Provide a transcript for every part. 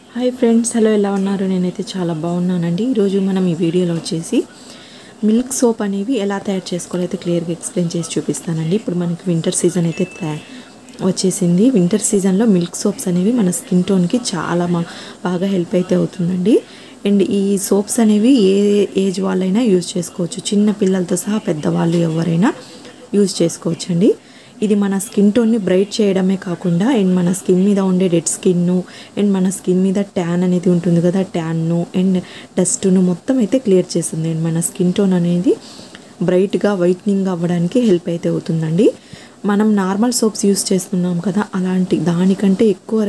Hi friends, hello, ఎలా ఉన్నారు? నేనైతే చాలా బాగున్నానండి. ఈరోజు మనం ఈ వీడియోలో వచ్చేసి మిల్క్ సోప్ అనేవి ఎలా తయారు చేసుకోవాలో అయితే క్లియర్గా ఎక్స్ప్లెయిన్ చేసి చూపిస్తానండి. ఇప్పుడు మనకి వింటర్ సీజన్ అయితే వచ్చేసింది. వింటర్ సీజన్లో మిల్క్ సోప్స్ అనేవి మన స్కిన్ టోన్కి చాలా బాగా హెల్ప్ అయితే అవుతుందండి. అండ్ ఈ సోప్స్ అనేవి ఏ ఏజ్ వాళ్ళైనా యూజ్ చేసుకోవచ్చు. చిన్న పిల్లలతో సహా పెద్దవాళ్ళు ఎవరైనా యూజ్ చేసుకోవచ్చండి. ఇది మన స్కిన్ టోన్ని బ్రైట్ చేయడమే కాకుండా అండ్ మన స్కిన్ మీద ఉండే డెడ్ స్కిన్ను అండ్ మన స్కిన్ మీద ట్యాన్ అనేది ఉంటుంది కదా, ట్యాన్ను అండ్ డస్ట్ను మొత్తం అయితే క్లియర్ చేస్తుంది. అండ్ మన స్కిన్ టోన్ అనేది బ్రైట్గా వైట్నింగ్ అవ్వడానికి హెల్ప్ అయితే అవుతుందండి. మనం నార్మల్ సోప్స్ యూస్ చేస్తున్నాం కదా, అలాంటి దానికంటే ఎక్కువ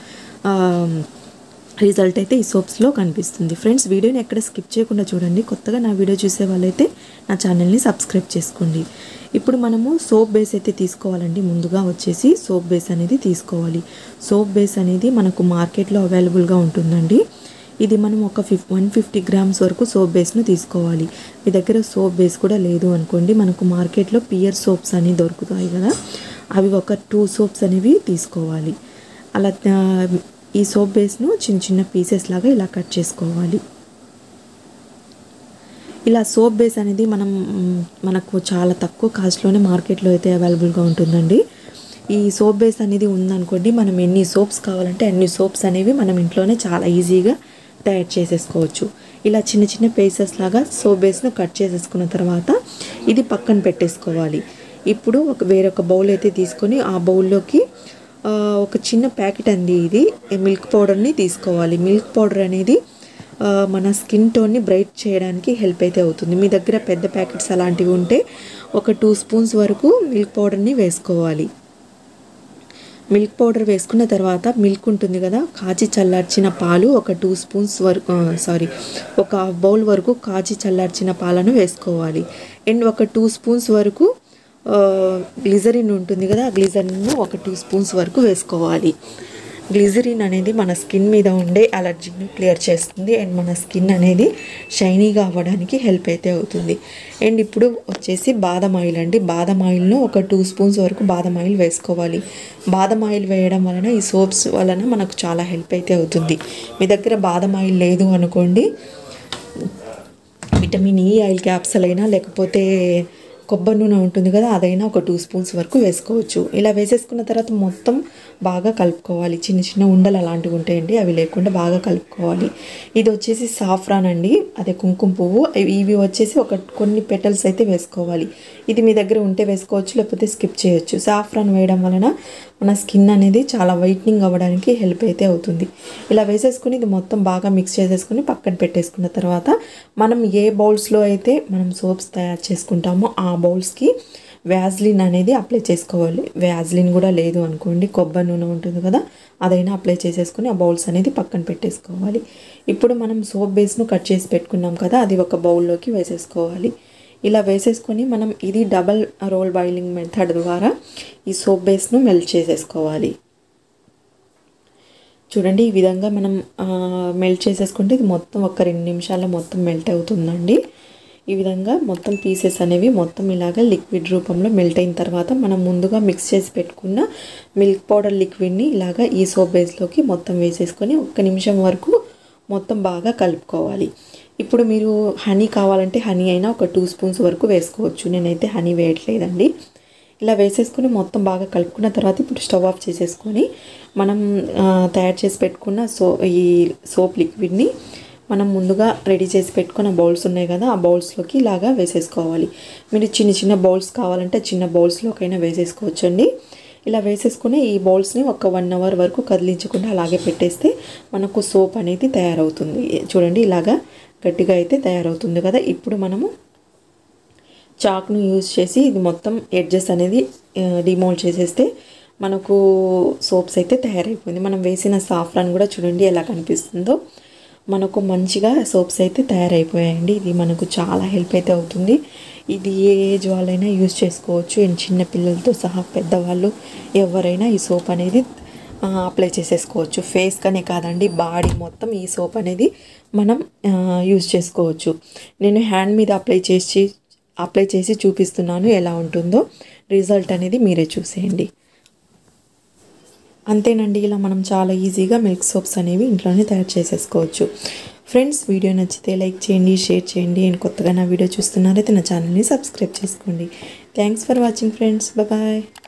రిజల్ట్ అయితే ఈ సోప్స్లో కనిపిస్తుంది. ఫ్రెండ్స్, వీడియోని ఎక్కడ స్కిప్ చేయకుండా చూడండి. కొత్తగా నా వీడియో చూసే వాళ్ళైతే నా ఛానల్ని సబ్స్క్రైబ్ చేసుకోండి. ఇప్పుడు మనము సోప్ బేస్ అయితే తీసుకోవాలండి. ముందుగా వచ్చేసి సోప్ బేస్ అనేది తీసుకోవాలి. సోప్ బేస్ అనేది మనకు మార్కెట్లో అవైలబుల్గా ఉంటుందండి. ఇది మనం ఒక 150 గ్రామ్స్ వరకు సోప్ బేస్ను తీసుకోవాలి. మీ దగ్గర సోప్ బేస్ కూడా లేదు అనుకోండి, మనకు మార్కెట్లో పియర్ సోప్స్ అని దొరుకుతాయి కదా, అవి ఒక 2 సోప్స్ అనేవి తీసుకోవాలి. అలా ఈ సోప్ బేస్ను చిన్న చిన్న పీసెస్ లాగా ఇలా కట్ చేసుకోవాలి. ఇలా సోప్ బేస్ అనేది మనకు చాలా తక్కువ కాస్ట్లోనే మార్కెట్లో అయితే అవైలబుల్గా ఉంటుందండి. ఈ సోప్ బేస్ అనేది ఉందనుకోండి, మనం ఎన్ని సోప్స్ కావాలంటే అన్ని సోప్స్ అనేవి మనం ఇంట్లోనే చాలా ఈజీగా తయారు చేసేసుకోవచ్చు. ఇలా చిన్న చిన్న పీసెస్ లాగా సోప్ బేస్ను కట్ చేసేసుకున్న తర్వాత ఇది పక్కన పెట్టేసుకోవాలి. ఇప్పుడు వేరొక బౌల్ అయితే తీసుకొని ఆ బౌల్లోకి ఒక చిన్న ప్యాకెట్ అండి ఇది మిల్క్ పౌడర్ని తీసుకోవాలి. మిల్క్ పౌడర్ అనేది మన స్కిన్ టోన్ని బ్రైట్ చేయడానికి హెల్ప్ అయితే అవుతుంది. మీ దగ్గర పెద్ద ప్యాకెట్స్ అలాంటివి ఉంటే ఒక 2 స్పూన్స్ వరకు మిల్క్ పౌడర్ని వేసుకోవాలి. మిల్క్ పౌడర్ వేసుకున్న తర్వాత మిల్క్ ఉంటుంది కదా, కాచి చల్లార్చిన పాలు ఒక 2 స్పూన్స్ వరకు ఒక హాఫ్ బౌల్ వరకు కాచి చల్లార్చిన పాలను వేసుకోవాలి. అండ్ ఒక 2 స్పూన్స్ వరకు గ్లిజరిన్ ఉంటుంది కదా, ఆ గ్లిజరిన్ ఒక 2 స్పూన్స్ వరకు వేసుకోవాలి. గ్లిజరిన్ అనేది మన స్కిన్ మీద ఉండే అలర్జీని క్లియర్ చేస్తుంది అండ్ మన స్కిన్ అనేది షైనీగా అవ్వడానికి హెల్ప్ అయితే అవుతుంది. అండ్ ఇప్పుడు వచ్చేసి బాదం ఆయిల్ అండి. బాదం ఆయిల్ను ఒక 2 స్పూన్స్ వరకు బాదం ఆయిల్ వేసుకోవాలి. బాదం ఆయిల్ వేయడం వలన ఈ సోప్స్ వలన మనకు చాలా హెల్ప్ అయితే అవుతుంది. మీ దగ్గర బాదం ఆయిల్ లేదు అనుకోండి, విటమిన్ ఈ ఆయిల్ క్యాప్సల్ అయినా లేకపోతే కొబ్బరి నూనె ఉంటుంది కదా, అదైనా ఒక 2 స్పూన్స్ వరకు వేసుకోవచ్చు. ఇలా వేసేసుకున్న తర్వాత మొత్తం బాగా కలుపుకోవాలి. చిన్న చిన్న ఉండలు అలాంటివి ఉంటాయండి, అవి లేకుండా బాగా కలుపుకోవాలి. ఇది వచ్చేసి సాఫ్రాన్ అండి, అదే కుంకుమ పువ్వు. ఇవి వచ్చేసి కొన్ని పెటల్స్ అయితే వేసుకోవాలి. ఇది మీ దగ్గర ఉంటే వేసుకోవచ్చు, లేకపోతే స్కిప్ చేయొచ్చు. సాఫ్రాన్ వేయడం వలన మన స్కిన్ అనేది చాలా వైట్నింగ్ అవ్వడానికి హెల్ప్ అయితే అవుతుంది. ఇలా వేసేసుకుని ఇది మొత్తం బాగా మిక్స్ చేసేసుకుని పక్కన పెట్టేసుకున్న తర్వాత మనం ఏ బౌల్స్లో అయితే మనం సోప్స్ తయారు చేసుకుంటామో ఆ బౌల్స్కి వ్యాజ్లిన్ అనేది అప్లై చేసుకోవాలి. వ్యాజ్లిన్ కూడా లేదు అనుకోండి, కొబ్బరి నూనె ఉంటుంది కదా, అదైనా అప్లై చేసేసుకుని ఆ బౌల్స్ అనేది పక్కన పెట్టేసుకోవాలి. ఇప్పుడు మనం సోప్ బేస్ను కట్ చేసి పెట్టుకున్నాం కదా, అది ఒక బౌల్లోకి వేసేసుకోవాలి. ఇలా వేసేసుకొని మనం ఇది డబల్ రోల్ బాయిలింగ్ మెథడ్ ద్వారా ఈ సోప్ బేస్ను మెల్ట్ చేసేసుకోవాలి. చూడండి, ఈ విధంగా మనం మెల్ట్ చేసేసుకుంటే ఇది మొత్తం ఒక 2 నిమిషాల్లో మొత్తం మెల్ట్ అవుతుందండి. ఈ విధంగా మొత్తం పీసెస్ అనేవి మొత్తం ఇలాగ లిక్విడ్ రూపంలో మెల్ట్ అయిన తర్వాత మనం ముందుగా మిక్స్ చేసి పెట్టుకున్న మిల్క్ పౌడర్ లిక్విడ్ని ఇలాగ ఈ సోప్ బేస్లోకి మొత్తం వేసేసుకొని 1 నిమిషం వరకు మొత్తం బాగా కలుపుకోవాలి. ఇప్పుడు మీరు హనీ కావాలంటే హనీ అయినా ఒక 2 స్పూన్స్ వరకు వేసుకోవచ్చు. నేనైతే హనీ వేయట్లేదండి. ఇలా వేసేసుకొని మొత్తం బాగా కలుపుకున్న తర్వాత ఇప్పుడు స్టవ్ ఆఫ్ చేసేసుకొని మనం తయారు చేసి పెట్టుకున్న ఈ సోప్ లిక్విడ్ని మనం ముందుగా రెడీ చేసి పెట్టుకున్న బౌల్స్ ఉన్నాయి కదా, ఆ బౌల్స్లోకి ఇలాగా వేసేసుకోవాలి. మీరు చిన్న చిన్న బౌల్స్ కావాలంటే చిన్న బౌల్స్లోకైనా వేసేసుకోవచ్చండి. ఇలా వేసేసుకుని ఈ బౌల్స్ని ఒక 1 అవర్ వరకు కదిలించకుండా అలాగే పెట్టేస్తే మనకు సోప్ అనేది తయారవుతుంది. చూడండి, ఇలాగా గట్టిగా అయితే తయారవుతుంది కదా. ఇప్పుడు మనము చాక్ను యూజ్ చేసి ఇది మొత్తం ఎడ్జెస్ అనేది డిమోల్డ్ చేసేస్తే మనకు సోప్స్ అయితే తయారైపోయింది. మనం వేసిన సాఫ్రాన్ కూడా చూడండి ఎలా కనిపిస్తుందో. మనకు మంచిగా సోప్స్ అయితే తయారైపోయాయండి. ఇది మనకు చాలా హెల్ప్ అయితే అవుతుంది. ఇది ఏ ఏజ్ వాళ్ళైనా యూజ్ చేసుకోవచ్చు. అండ్ చిన్న పిల్లలతో సహా పెద్దవాళ్ళు ఎవరైనా ఈ సోప్ అనేది అప్లై చేసేసుకోవచ్చు. ఫేస్ కనే కాదండి, బాడీ మొత్తం ఈ సోప్ అనేది మనం యూజ్ చేసుకోవచ్చు. నేను హ్యాండ్ మీద అప్లై చేసి చూపిస్తున్నాను ఎలా ఉంటుందో. రిజల్ట్ అనేది మీరే చూసేయండి. అంతేనండి, ఇలా మనం చాలా ఈజీగా మిల్క్ సోప్స్ అనేవి ఇంట్లోనే తయారు చేసేసుకోవచ్చు. ఫ్రెండ్స్, వీడియో నచ్చితే లైక్ చేయండి, షేర్ చేయండి. అండ్ కొత్తగా నా వీడియో చూస్తున్నారైతే నా ఛానల్ని సబ్స్క్రైబ్ చేసుకోండి. Thanks for watching friends. Bye.